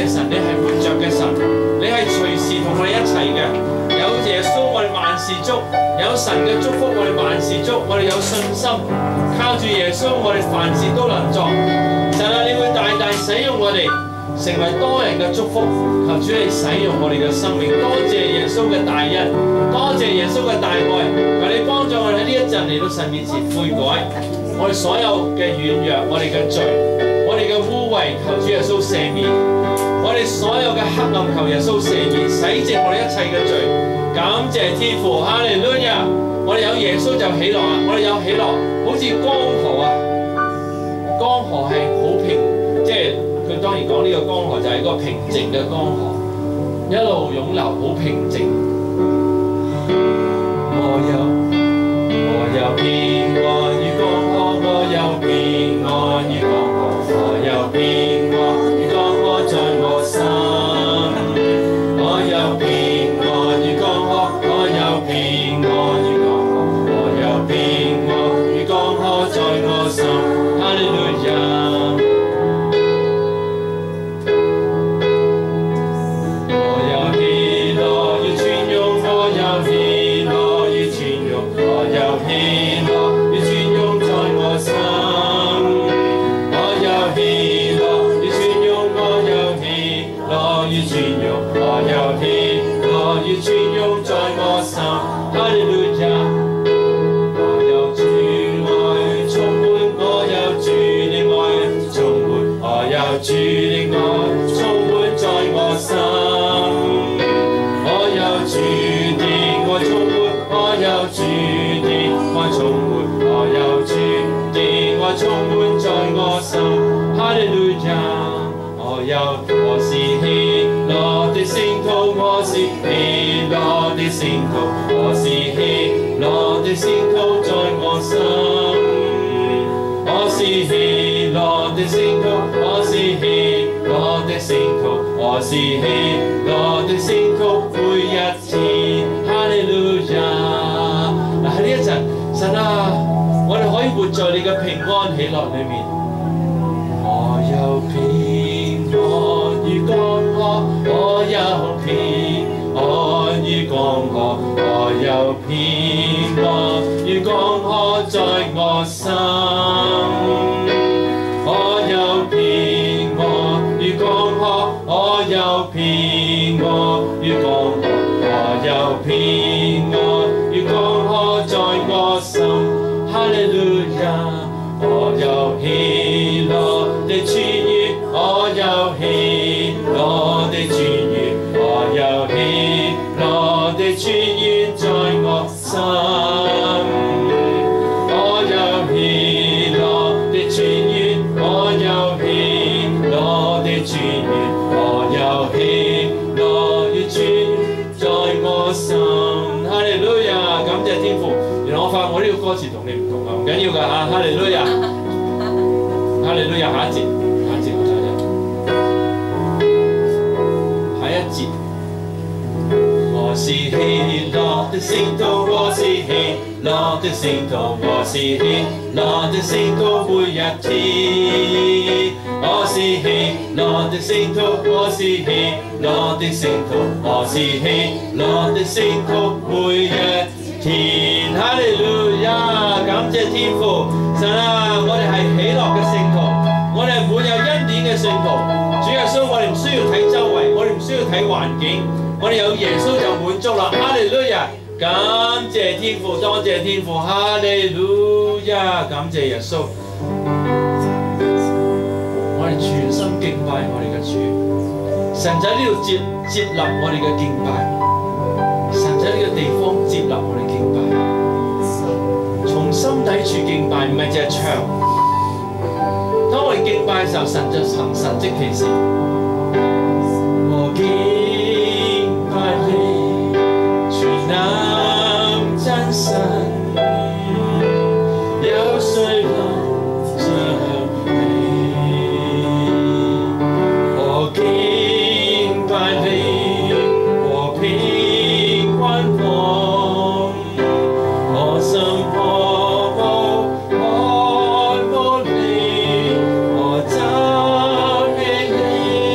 謝神，你係活着嘅神，你係隨時同我哋一齊嘅。有耶穌，我哋萬事足；有神嘅祝福，我哋萬事足。我哋有信心，靠住耶穌，我哋凡事都能作。神啊，你會大大使用我哋，成為多人嘅祝福。求主你使用我哋嘅生命。多謝耶穌嘅大恩，多謝耶穌嘅大愛。求你幫助我哋喺呢一陣嚟到神面前悔改，我哋所有嘅軟弱，我哋嘅罪，我哋嘅污穢，求主耶穌赦免。我哋所有嘅黑暗，求耶穌赦免，洗淨我哋一切嘅罪。感謝天父，哈利路亞！我哋有耶穌就喜樂啊！我哋有喜樂，好似江河啊！江河係好平，即係佢當然講呢個江河就係個平靜嘅江河，一路湧流，好平靜。我有平安於江河，我有平安於江河，我有平安於江河在我心。我有平安於江河，我有平安於江河，我有平安於江河在我心。哈利路亞！我有喜樂與尊榮，我有喜樂與尊榮，我有喜樂與尊榮在我心。我有喜樂與尊榮，我有喜樂與尊榮，我有喜樂與尊榮在我心。哈利路亞！我有主愛充滿，我有主的愛充滿，我有主的愛充滿在我心。我有主的愛充滿，我有主的愛充滿，我有主的愛充滿在我心。哈利路亞！我是喜樂的聖徒，我是喜樂的聖徒，我是喜樂的聖徒在我心。我是喜樂的聖徒，我是喜樂的聖徒，我是喜樂的聖徒，每一天。哈利路亞！嗱，喺呢一陣，神啊，我哋可以活在你嘅平安喜樂裏面。我有平安於江河，我有平安於江河，我有平安於江河在我心。我有平安於江河，我有平安於江河，我有平安於江河在我心。哈利路亞！我有喜樂的泉源，我有喜樂的泉源，我有喜樂的泉源在我心。我有喜樂的泉源，我有喜樂的泉源，我有喜樂的泉源在我心。哈利路亞！感謝天父。原來我發覺我呢個歌詞同你唔同啊，唔緊要㗎嚇。哈利路亞，哈利路亞，下一節我睇睇，下一節。我是喜樂的聖徒，我是喜樂的聖徒，我是喜樂的聖徒，每一天。我是喜樂的聖徒，我是喜樂的聖徒，我是喜樂的聖徒，每一天。哈利路亞！感謝天父，神啊，我哋係喜樂嘅聖徒，我哋係滿有恩典嘅聖徒。主耶穌，我哋唔需要睇周圍，我哋唔需要睇環境，我哋有耶穌就滿足啦。哈利路亞！感謝天父，多謝天父，哈利路亞！感謝耶穌，我哋全心敬拜我哋嘅主。神就喺呢度接納我哋嘅敬拜，神就喺呢個地方接納我哋敬拜。從心底處敬拜，唔係淨係唱。當我哋敬拜嘅時候，神就行神蹟奇事。我敬拜你，全能真神，有誰能像你？我敬拜你，和平寬廣，我心我讚美你。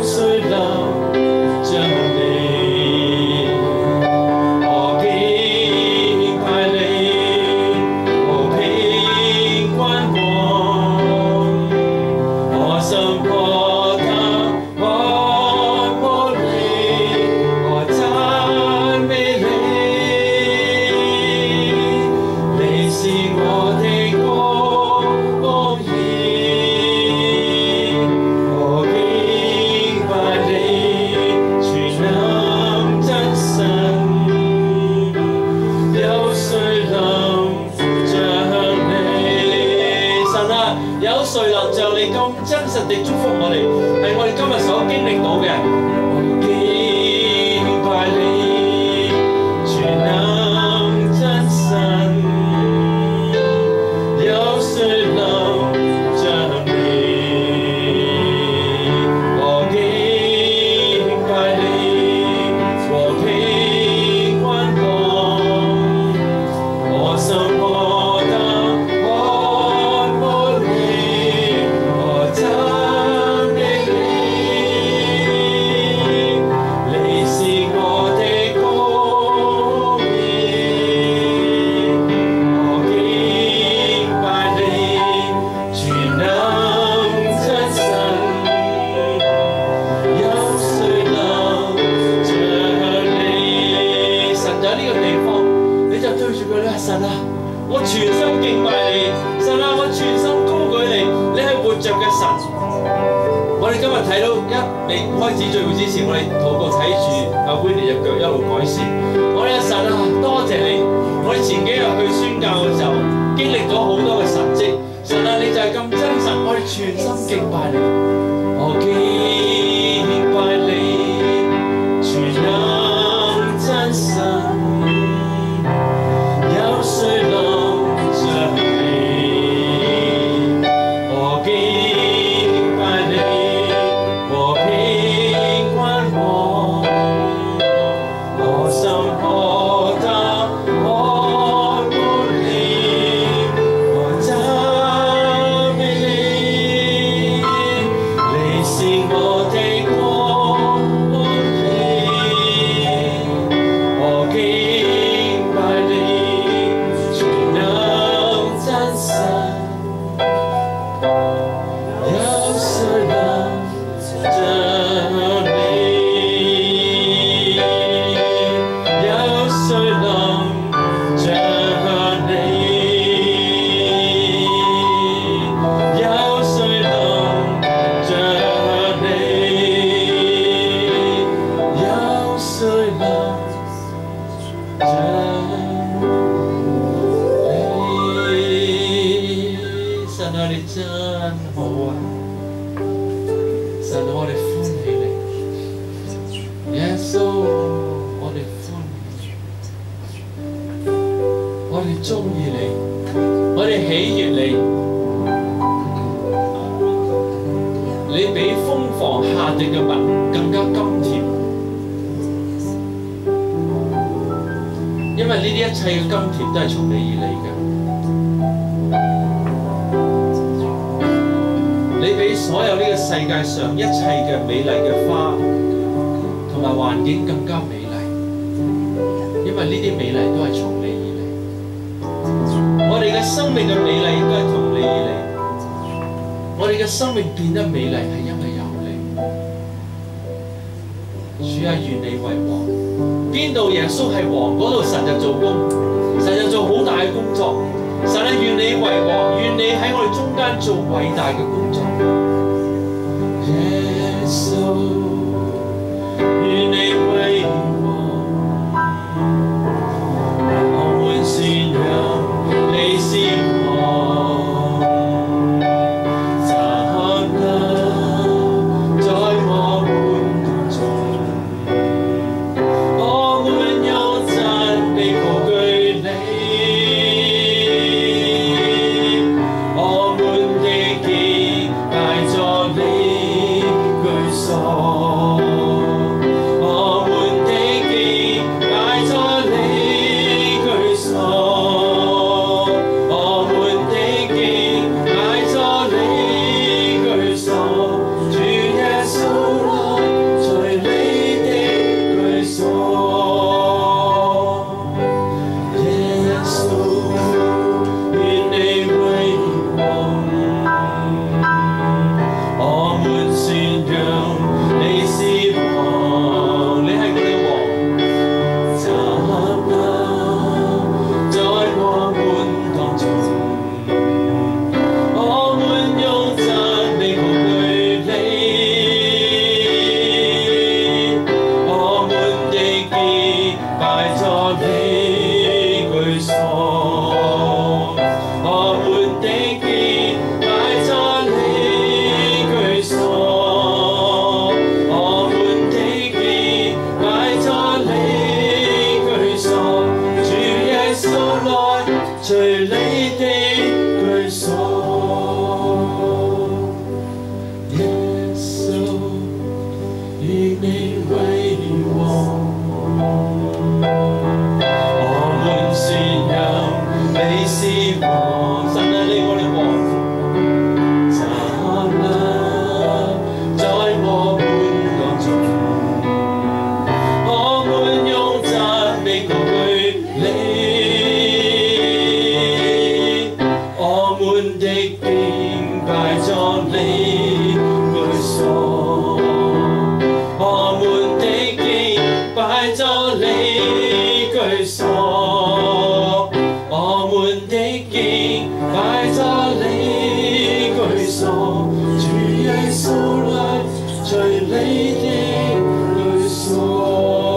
誰能像你？我敬拜你，我披冠光，我心破得愛慕你，我讚美你，你是我的公義。我敬拜你，全能真神，有誰能像你？神啊，有誰能像你咁真實地祝福我哋？係我哋今日所經歷到嘅。我敬拜你，全能真神，有誰能像你？我敬拜你，我披冠光，我心破得愛慕你，我讚美你，你是我的公義。我敬拜你，全能真神，有誰能像你？神就喺呢個地方，你就對住佢啦，神啊，我全心敬拜你，神啊，我全心高舉你，你係活着嘅神。我哋今日睇到未開始聚會之前，我哋禱告睇住阿 Winnie 隻腳一路改善。我哋嘅神啊，多謝你！我哋前幾日去宣教嘅時候，經歷咗好多嘅神蹟。神啊，你就係咁真實，我哋全心敬拜你。我敬拜你，全能真神，有誰能像你？我敬拜你，我披冠光，我心破得愛慕你，我讚美你，你是我的光輝。我敬拜你，全能真神，有誰能像你？有誰能像你？有誰能像你？有誰能像你？神啊，你真好啊！神啊，我哋歡喜你，耶穌，我哋歡喜你，我哋鍾意你，我哋喜悅你，你比蜂房下滴嘅蜜更加甘甜，因為呢啲一切嘅甘甜都係從你而嚟嘅。你比所有呢個世界上一切嘅美麗嘅花同埋環境更加美麗，因為呢啲美麗都係從你而嚟。我哋嘅生命嘅美麗都係從你而嚟，我哋嘅生命變得美麗係因為有你。主啊，願你為王，邊度耶穌係王，嗰度神就做工，神就做好大嘅工作。神啊，願你為王，願你喺我哋中間做偉大嘅工作。耶穌，願你為王，我們宣揚你是王，站立在我們當中，我們用讚美高舉你。我們的敬拜在你居所，我們的敬拜在你居所，我們的敬拜在你居所，主耶穌來擺咗你居所，我們的敬擺咗你居所，主耶穌來隨你的居所。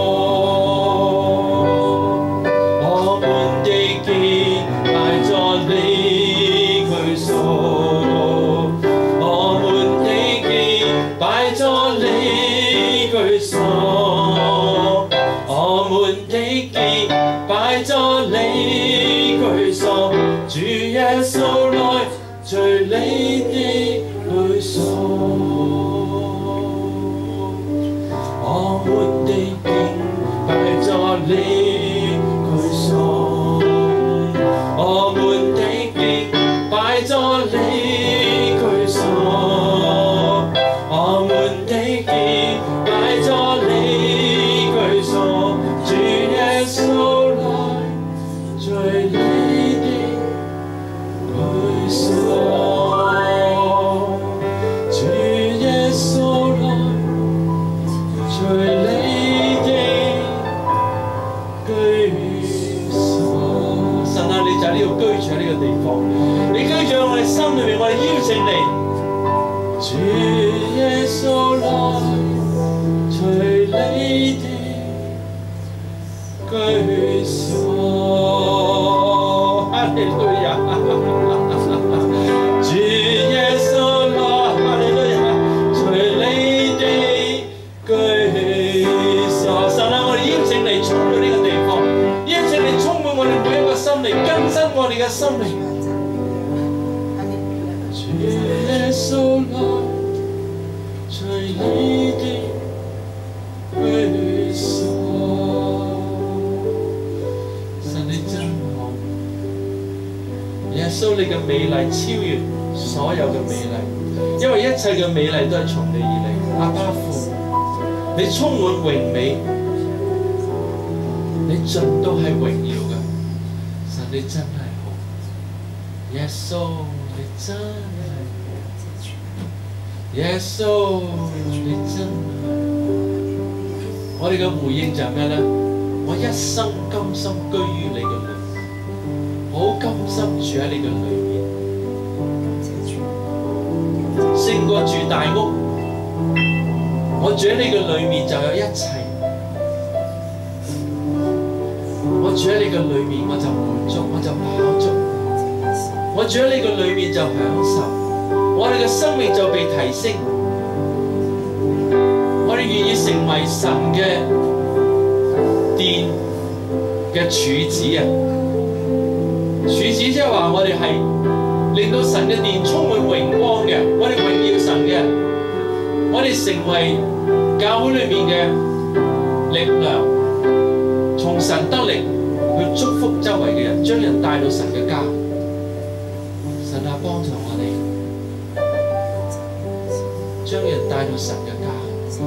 主耶穌來隨你的居所，我們的敬擺在你居所，我們的敬擺在你居所，我們的敬擺在你居所，主耶穌來隨你。你居住喺我哋心裏面，我哋邀請你，主耶穌來隨你的居所，哈利路亞！主耶穌來，哈利路亞！隨你的居所，神啊，我哋邀請你充滿呢個地方，邀請你充滿我哋每一個心靈，更新我哋嘅心靈。耶穌來隨你的居所，神你真好，耶穌你嘅美麗超越所有嘅美麗，因為一切嘅美麗都係從你而嚟。阿爸父，你充滿榮美，你盡都係榮耀嘅，神你真係好，耶穌你真係。耶穌，你真係，我哋嘅回應就係咩咧？我一生甘心居於你嘅裏面，我好甘心住喺你嘅裏面，勝過住大屋。我住喺你嘅裏面就有一切，我住喺你嘅裏面我就滿足，我就飽足，我住喺你嘅裏面就享受。我哋嘅生命就被提升，我哋願意成為神嘅殿嘅柱子啊！柱子即係話我哋係令到神嘅殿充滿榮光嘅，我哋榮耀神嘅，我哋成為教會裏面嘅力量，從神得力去祝福周圍嘅人，將人帶到神嘅家。神啊，幫助我哋。將人帶到神嘅家，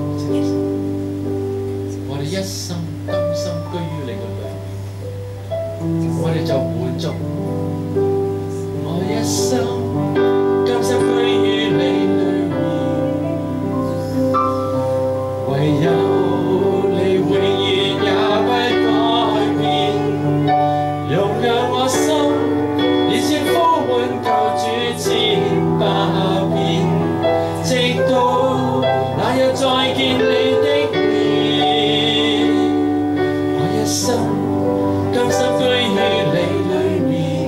我哋一生甘心居於你嘅裏面，我哋就滿足。我一生甘心居於你裏面，唯有你永遠也不改變，容讓我心熱切呼喚救主千百遍。直到那日再見你的面，我一生甘心居於你裏面，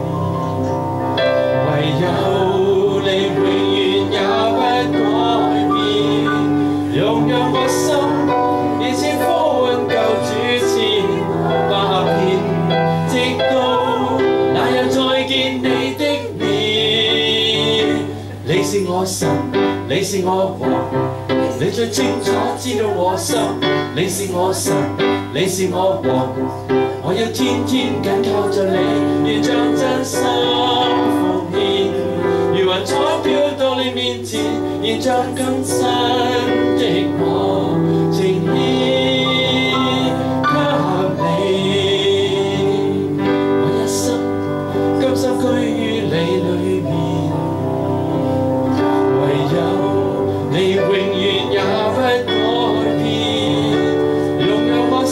唯有你永遠也不改變，容讓我心熱切呼喚救主千百遍，直到那日再見你的面。你是我神，你是我王，你最清楚知道我心。你是我神，你是我王，我要天天緊靠着你，願將真心奉獻，如雲彩飄到你面前，願將更新的我呈獻給你。我一生甘心居於你裏面，你永遠也不改變，容讓我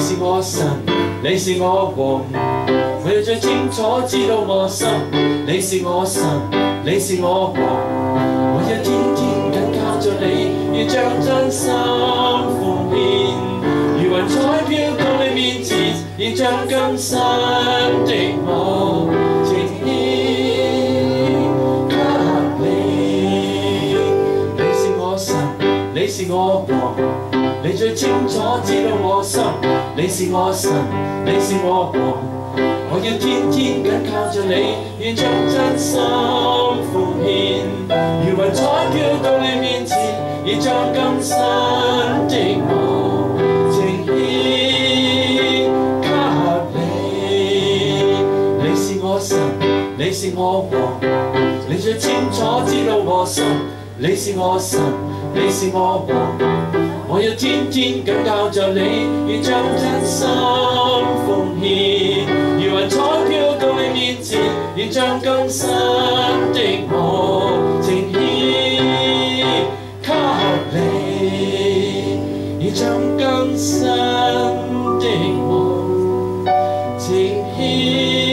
是我神，你是我王，我要最清楚知道我心。你是我神，你是我王，我要天天緊靠着你，要將真心奉獻，如雲彩飄到你面前，要將更新的我呈獻給你。你是我神，你是我王，你最清楚知道我心。你是我神，你是我王，我要天天緊靠着你，要將真心奉獻，如雲彩飄到你面前，要將更新的我呈獻給你。你是我神，你是我王，你最清楚知道我心。你是我神，你是我王，我要天天緊靠着你，要將真心奉獻，如雲彩飄到你面前，要將更新的我呈獻給你，要將更新的我呈獻。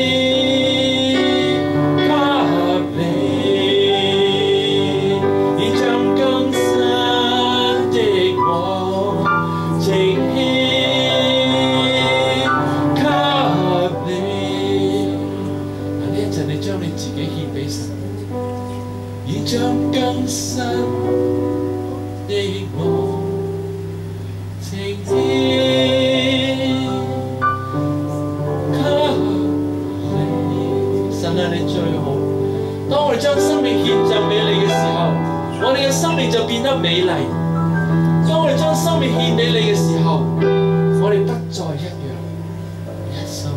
將更新的我呈獻給你。神啊，你最好。當我哋將生命獻贈俾你嘅時候，我哋嘅生命就變得美麗。當我哋將生命獻俾你嘅時候，我哋不再一樣。耶穌，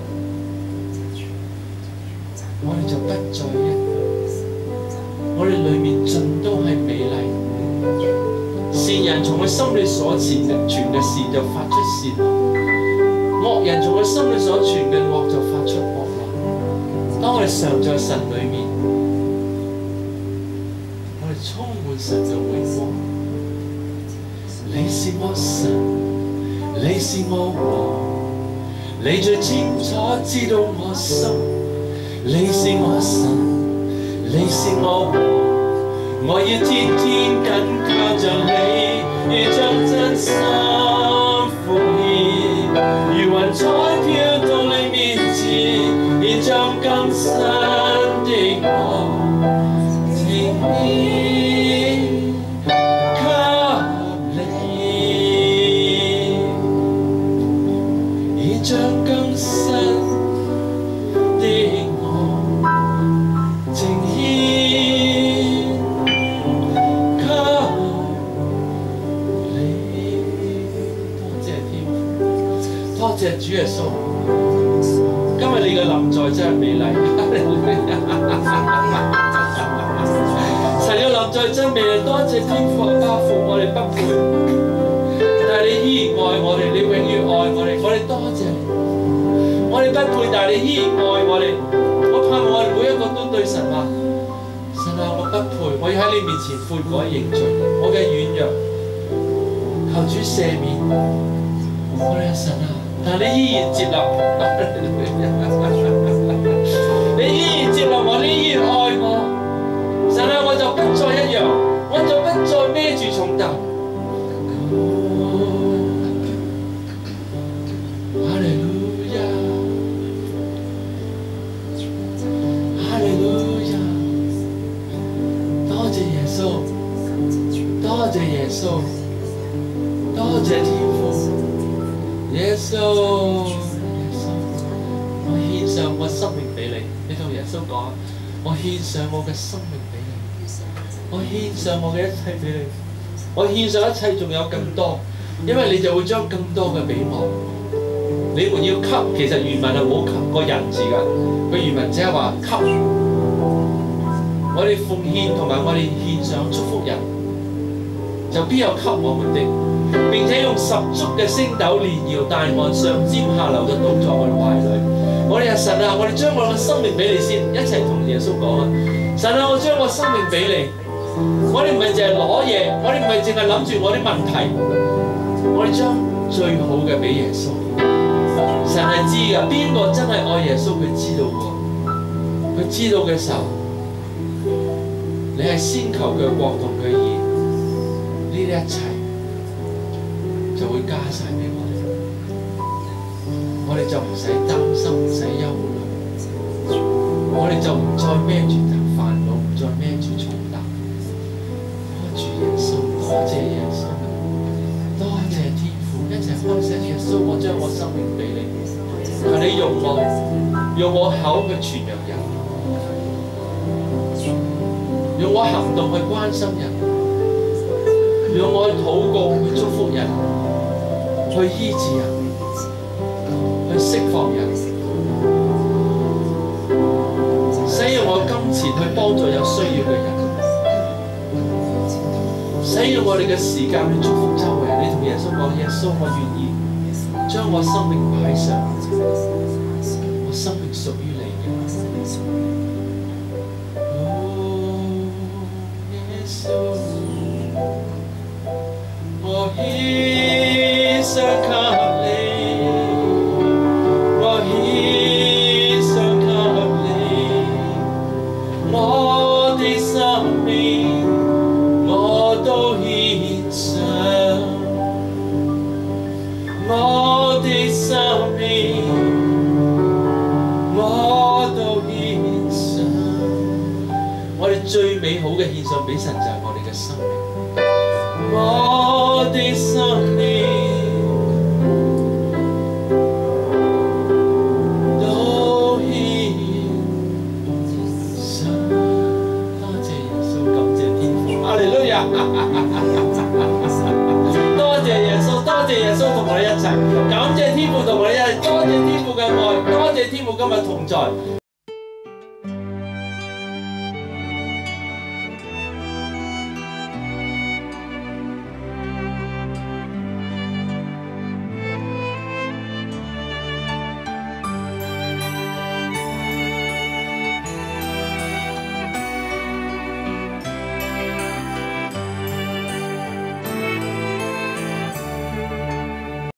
我哋就不再一樣。我哋裏面盡都係美麗，善人從佢心裏所存嘅事就發出善來，惡人從佢心裏所存嘅惡就發出惡來。當我哋常在神裏面，我哋充滿神嘅榮光。你是我神，你是我王，你最清楚知道我心。你是我神，你是我王，我要天天緊靠着你，要將真心奉獻，如雲彩飄到你面前，要將更新的我呈獻給你，要將更新的多謝主耶穌，今日你嘅臨在真係美麗，神嘅臨在真美麗。多謝天父阿父，我哋不配，但係你依然愛我哋，你永遠愛我哋，我哋多謝你。我哋不配，但係你依然愛我哋。我盼望我哋每一個都對神話：神啊，我不配，我要喺你面前悔改認罪，我嘅軟弱，求主赦免。我哋嘅神啊！但係你依然接納，你依然接納我，你依然愛我。神啊，我就不再一樣，我就不再孭住重擔。哈利路亞，哈利路亞，多謝耶穌，多謝耶穌，多謝天父。耶穌，耶穌，我獻上我生命俾你。你同耶穌講，我獻上我嘅生命俾你，我獻上我嘅一切俾你，我獻上一切仲有更多，因為你就會將更多嘅俾我。你們要給，其實原文係冇給個人字㗎，佢原文只係話給。我哋奉獻同埋我哋獻上祝福人，就必有給我們的。並且用十足嘅升斗連搖帶按，上尖下流嘅倒在我哋懷裏。我哋係神啊，我哋將我嘅生命俾你先，一齊同耶穌講啊！神啊，我將我生命俾你。我哋唔係淨係攞嘢，我哋唔係淨係諗住我啲問題，我哋將最好嘅俾耶穌。神係知㗎，邊個真係愛耶穌，佢知道喎。佢知道嘅時候，你係先求佢嘅國同佢義，呢啲一切就會加晒俾我哋。我哋就唔使擔心，唔使憂慮，我哋就唔再孭住煩惱，唔再孭住重擔。多謝耶穌，多謝耶穌，多謝天父，一齊開聲，耶穌，我將我生命俾你，求你用我口去傳揚人，用我行動去關心人，用我禱告去祝福人，去醫治人，去釋放人，使用我金錢去幫助有需要嘅人，使用我哋嘅時間去祝福周圍人。你同耶穌講：耶穌，我願意將我生命擺上，我生命屬於你嘅。耶穌，我獻上給你，我獻上給你，我的生命我都獻上，我的生命我都獻上。我哋最美好嘅獻上俾神就係我哋嘅生命。我的生命都獻上。多謝耶穌，感謝天父，哈利路亞！多謝耶穌，多謝耶穌同我哋一齊，感謝天父同我哋一齊，多謝天父嘅愛，多謝天父今日同在。